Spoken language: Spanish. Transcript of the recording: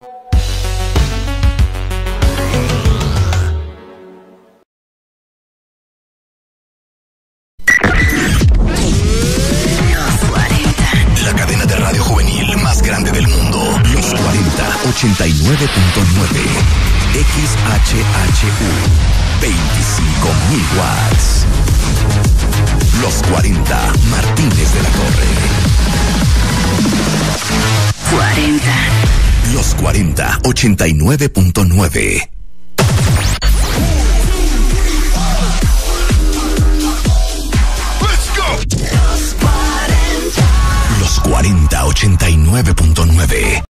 La cadena de radio juvenil más grande del mundo. Los 40, 89.9. XHHU. 25.000 watts. Los 40, Martínez de la Torre. 40. Los 40, 89.9. Los 40, 89.9.